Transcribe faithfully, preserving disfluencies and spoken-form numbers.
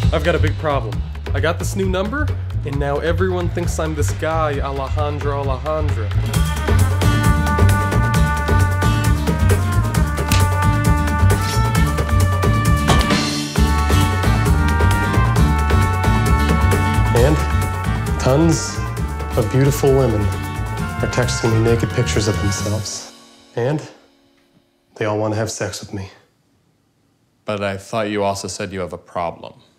I've got a big problem. I got this new number, and now everyone thinks I'm this guy, Alejandro Alejandro. And tons of beautiful women are texting me naked pictures of themselves. And they all want to have sex with me. But I thought you also said you have a problem.